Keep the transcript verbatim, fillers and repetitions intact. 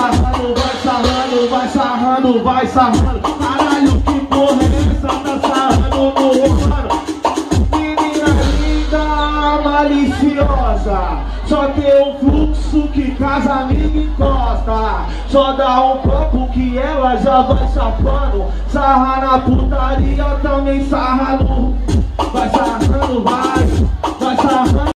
sarrando, vai sarrando, vai sarrando, vai sarrando. Caralho, que porra é essa? Tá sarrando no mano. Menina linda, maliciosa, só tem um fluxo que casa amiga encosta. Só dá um copo que ela já vai chapando. Sarra na putaria, também sarra no. Vai sarrando, vai, vai sarrando.